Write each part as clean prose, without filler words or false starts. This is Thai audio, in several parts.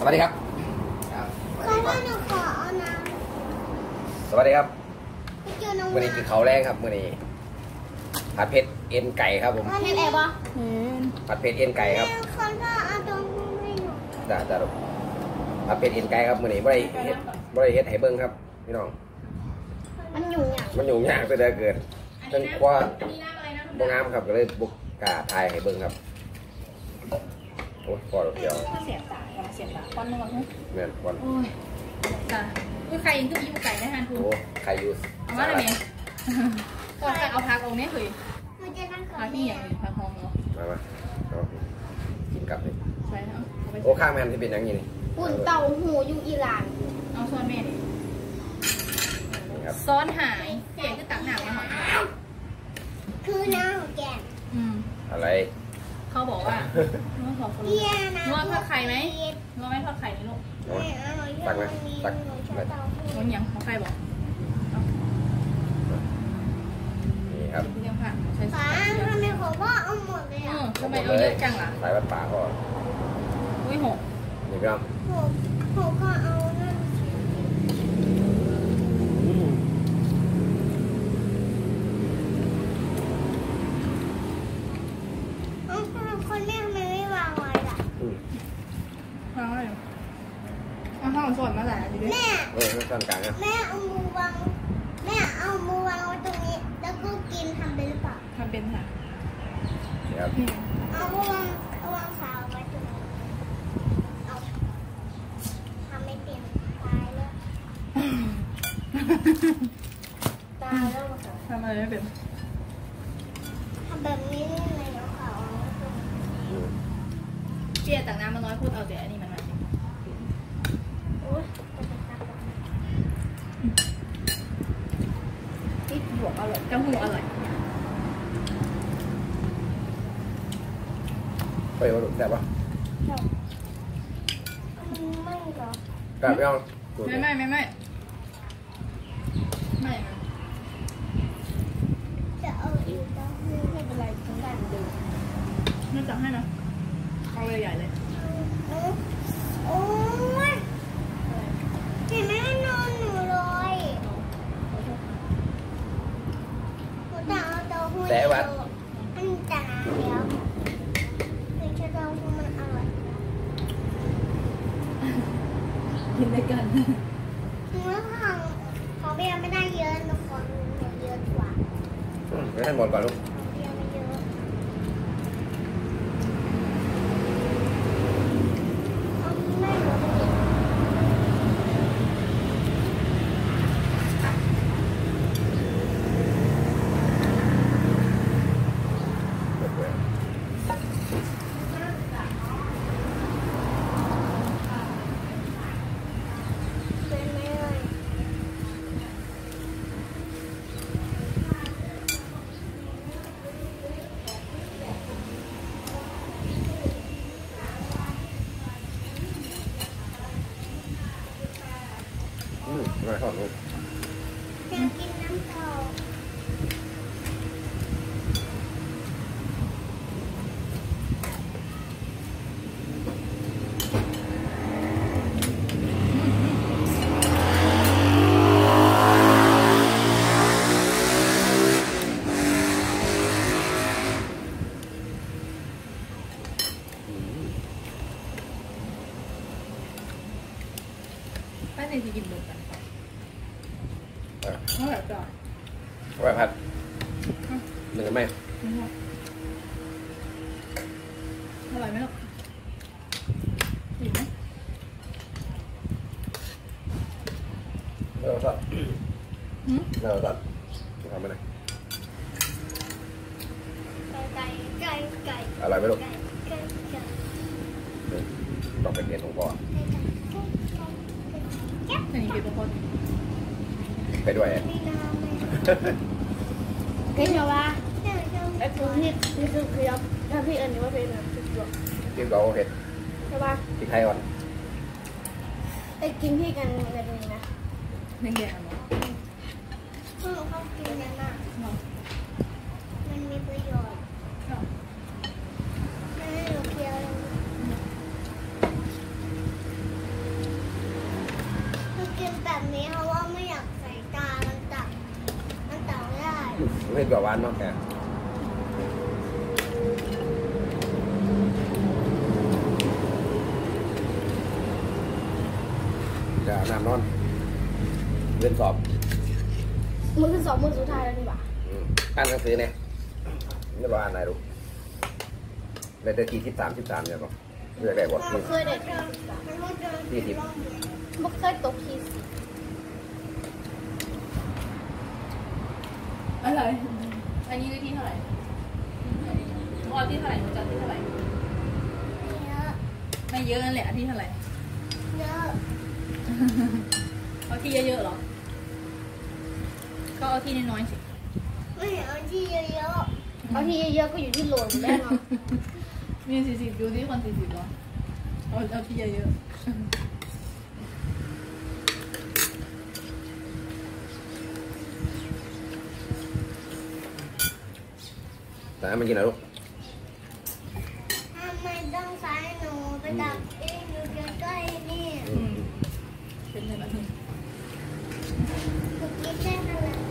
วัสดีครับก็ว่าหนูขอเอาน้สวัสดีครับำวันนี้กินเขาแรงครับวันนี้ผัดเผ็ดเอ็นไก่ครับผมเห็นแอบปะผัดเผ็ดเอ็นไก่ครับคนก็เอาตรงนี้หนูจ้าผัดเผ็ดเอ็นไก่ครับวันนี้บ่ได้เฮ็ดให้เบิ้งครับพี่น้องมันยุ่งยากไปได้เกินจนกว่าบ่งามครับก็เลยบุกกาถ่ายให้เบิ้งครับโอ้พอเดียวเสียบตาควันนึงก่อนแม่นควันโอ้ยจ้าใครยิงก็ยิงไก่ได้ทันคุณโอ้ใครอยู่เอาว่าอะไรเนี่ยก่อนเอาพักองนี้คือพักที่อย่างนี้พักห้องเนาะมากินกลับเลยใช่เนาะโอ้ข้างแม่ที่เป็นอย่างนี้นี่อุ่นเต่าหูอยู่อิหร่านเอาซ้อนแม่ดิซ้อนหายเก๋คือตักหนักมาหน่อยคือน้าของแกอะไรเขาบอกว่าน้องขอคนน้องทอดไข่ไหมน้องไม่ทอดไข่นี่ลูกตักไหมตักน้องยังเขาใครบอกนี่ครับยังผ่านใช้ฟ้าทำไมของพ่อเอาหมดเลยอ่ะทำไมเอาเยอะจังล่ะสายวัดป่าพ่ออุ้ยหกนี่ครับหกก็เอานั่นคนแม่ทำไมไม่วางไว้ล่ะวางไว้เอาข้าวสดมาใส่ดิแม่ตอนกลางแม่เอามือวางแม่เอามือวางไว้ตรงนี้แล้วก็กินทำเป็นหรือเปล่าทำเป็นค่ะครับเอาวางสาวไว้ตรงนี้เอาทำไม่เป็นตายแล้วทำอะไรไม่เป็นทำแบบนี้เลยเนาะค่ะเจี๊ยตักน้ำมาน้อยพูดเอาแต่อันนี้มันมาที่บวกอร่อยเจ้าหูอร่อยไปว่าแซ่บปะไม่หรอกลับยังไม่จะเอาอีกแล้วไม่เป็นไรทั้งการดูไม่จับให้นะเอาเลยใหญ่เลยโอ้ยเห็นไหมนอนหนูเลยหนูจะเอาเต้าหู้มันจะน้ำแล้วหนูจะเต้าหู้มันอร่อยกินด้วยกันหนูของเบียร์ไม่ได้เยอะหนูขอหนูเยอะกว่าไม่ให้หมดก่อนลูกไม่ทอดลูกอยากกินน้ำเปล่าป้าเนี่ยจะกินหมดกันเท่าไหร่ก่อนไว้พัดหนึ่งกันไหมอร่อยไหมลูกอิ่มไหมเราทอดทำไปไหนไก่อะไรไหมลูกต้องเป็นเอ็นของพ่ออันนี้เป็นคนไปด้วยเก่งเหรอวะไอ้คุณที่คือถ้าพี่อันนี้ว่าเป็นที่เราเห็ดใช่ป่ะที่ไทยก่อนไอ้กินพี่กันแบบนี้นะแดงๆเหรอเขากินนั่นน่ะมันมีประโยชน์ไม่ให้เราเคี้ยวไม่เปรี้ยวหวานมากแกจะน้ำนอนเรียนสอบมือสองมือสุดท้ายแล้วนี่หว่าอ่านหนังสือเนี่ยไม่รู้อ่านอะไรรู้ได้แต่ที่13เนี่ยก็เรื่องอะไรวะเคยได้ที่10 บ่เคยตกทีสิอะไรอันนี้ได้ที่เท่าไหร่บอลที่เท่าไหร่หนูจัดที่เท่าไหร่เยอะไม่เยอะนั่นแหละที่เท่าไหร่เยอะเอาที่เยอะๆหรอก็เอาที่น้อยๆสิไม่เอาที่เยอะเอาที่เยอะๆก็อยู่ที่โหลดแน่นอนมี40ดูที่คน40หรอเอาที่เยอะแต่ให้มันกินอะไรลูกๆทำไมต้องใช้หนูไปดับเองอยู่ใกล้ๆนี่เป็นไงบ้างหนูกินได้ขนาด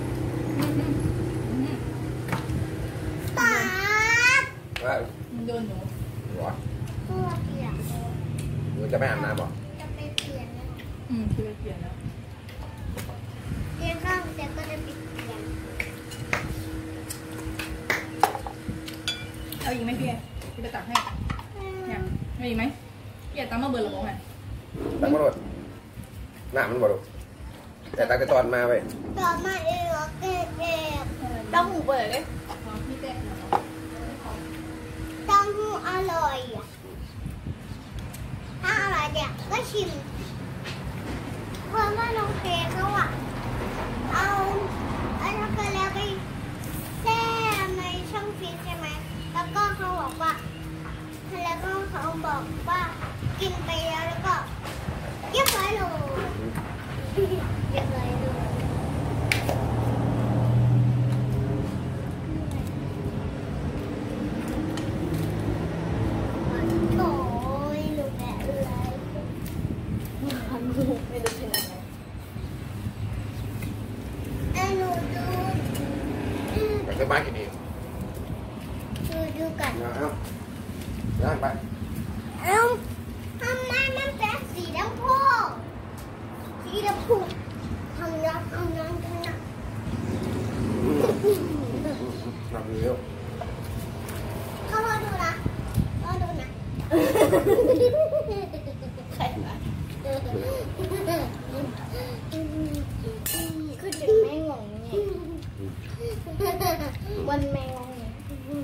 นี้ป๊าว่าโดนหนูหัวตัวเปียกมันจะไม่อาบน้ำหรอจะไปเปลี่ยนแล้วคือไปเปลี่ยนแล้วเรียนข้าวเสร็จก็จะไปเปลี่ยนเอาอีกไหมพี่พี่ไปตักให้เนี่ยเอาอีกไหมพี่ตามมาเบอร์หรือเปล่าไงตั้งมาโดดหน้ามันบ่ลูกแต่ตั้งแต่ตอนมาไปต่อมาเองเหรอเก็บต้องหูเปิดเลยพี่เต้เต้าหู้อร่อยอ่ะถ้าอร่อยเนี่ยก็ชิมเพราะว่าน้องเคเขาอ่ะเอาช็อกโกแลตไปแช่ในช่องฟรีซใช่ไหมแล้วก็เขาบอกว่าแล้วก็เขาบอกว่ากินไปแล้วก็เรียบร้อยเลยเรียบร้อยเลยโอ้ยหนูแม่อะไรทำลูกไม่รู้เป็นอะไรหนูดูไปซื้อบ้านกินเองดูกันเอาย่างไปเอ้าทำไมมันเป็นสีดำพูสีดำพูทำน้ำกันนะทำเร็วเขารอดูนะรอดูนะใครวะคือเด็กแม่งงไงวันแมงงเนี่ย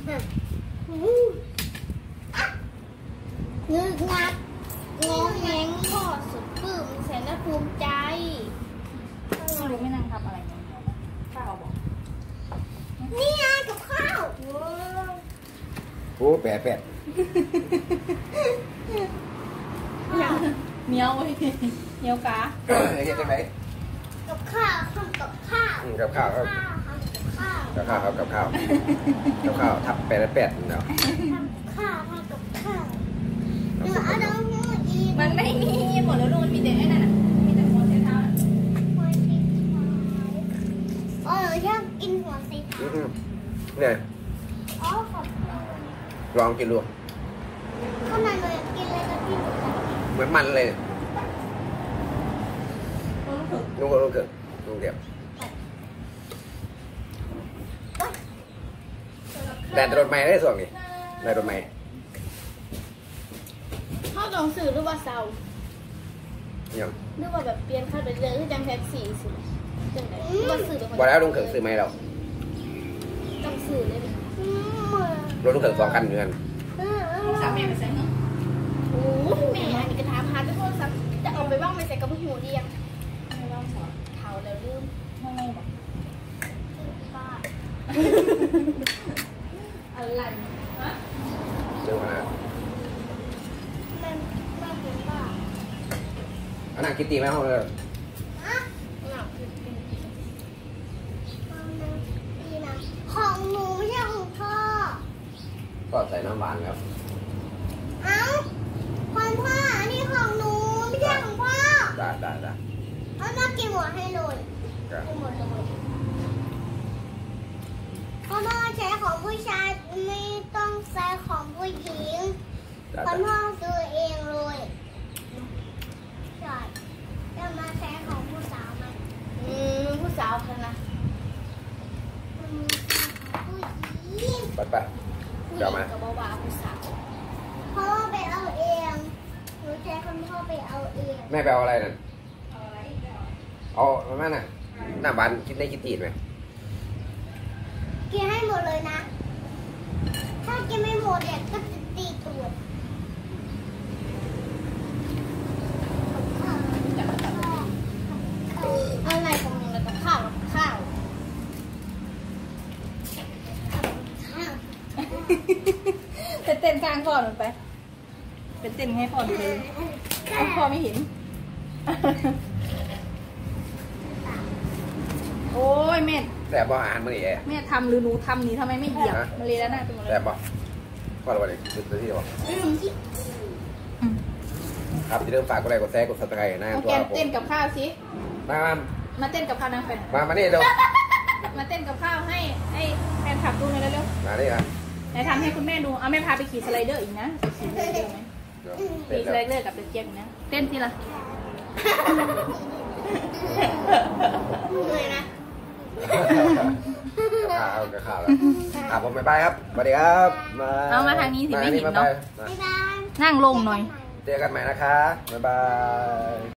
งึกงักงงแงงพ่อสุดปลื้มแสนภูมิใจไม่รู้ไม่นั่งทำอะไรเนี่ยข้าวบอกนี่ไงกับข้าวโอ้แปดเมียวเว้ยเมียวกาไอ้เงี้ยจะไหนกับข้าวทำกับข้าวกับข้าวครับทำกับข้าวกับข้าวทับ8เนาะทำข้าวทำกับข้าวเดี๋ยวเอาน้ำมูอีกมันไม่มีหมดแล้วลูกมันมีแต่ไอ้นั่นน่ะมีแต่หัวเท้าน่ะหัวสีขาวหนูชอบกินหัวสีขาวเนี่ยอ๋อขอบคุณลองกินดูข้าวมันหนูอยากกินเลยนะพี่หนูอยากกินเหมือนมันเลยลูกถึงลุงเกิดลุงเดียวแต่รถใหม่ได้ส่วนนี้ได้รถใหม่เข้าลองสื่อหรือว่าเซายังหรือว่าแบบเปลี่ยนค่าไปเรื่อยคือจังแท็กซี่สิจังไหนหรือว่าสื่อเป็นคนบอกแล้วลุงเกิดซื้อไหมเราต้องสื่อเลยดิรถลุงเกิด2 คันอยู่กันสามแม่ไปใส่เนาะโอ้แม่อันนี้กระทาพาทุกคนสักจะเอาไปบ้างไม่ใส่กระเพาะหูเรียงไม่บ้างสอนเท้าแล้วลืมไม่ไม่บอกอะไรฮะเรื่องขนาดมันเป็นบ้าอันนั้นกินตีไหมห้องเลยฮะหนักคือเป็นดีนะของหนูไม่ใช่ของพ่อก็ใส่น้ำหวานครับเอ้าของพ่ออันนี้ของหนูไม่ใช่ของพ่อได้เอามากินหัวให้เลยครับกินหมดเลยผู้ชายไม่ต้องใส่ของผู้หญิงจ้าคนพ่อซื้อเองเลยใช่จะมาใส่ของผู้สาวมันผู้สาวคนนะผู้หญิงไปผู้หเดี๋ญิยวงมากับบ่าวผู้สาวพ่อไปเอาเองหนูใช้คนพ่อไปเอาเองแม่ไปเอาอะไรนั่นเอาประมาณน่ะหน้าบ้านกินได้กินตีนไหมกินให้หมดเลยนะ ถ้ากินไม่หมดเนี่ยก็จะตีตัวอะไรของมึงแล้วก็ข้าวข้าว เป็นเต้นกลางก่อนมันไป เป็นเต้นให้พ่อดูเลยพ่อไม่เห็น โอ้ยแม่แต่บ่อาหารมื้อนี้แอแม่ทำหรือหนูทำนี่ทำไมไม่เหยียบมาเลยแล้วหน้าเป็นหมดเลแต่ยบ่พอแล้ววันนี้คือที่บ่ครับอย่าลืมฝากกดไลค์กดแชร์กด Subscribe นะโอตัวเคผมเต้นกับข้าวสิมามาเต้นกับข้าวนางเป็นมานี่เร็วมาเต้นกับข้าวให้แฟนคลับดูหน่อยเร็วมานี่ครับๆไหนทำให้คุณแม่ดู เอาแม่พาไปขี่สไลเดอร์อีกนะไปขี่สไลเดอร์ไหมเดี๋ยวขี่สไลเดอร์กับเด็กเจี๊ยบอีกนะ เต้นสิล่ะเหนื่อยนะข่าวแล้วครับผมบ๊ายบายครับสวัสดีครับเอามาทางนี้สิไม่เห็นเนาะบ๊ายบายนั่งลงหน่อยเจอกันใหม่นะคะบ๊ายบาย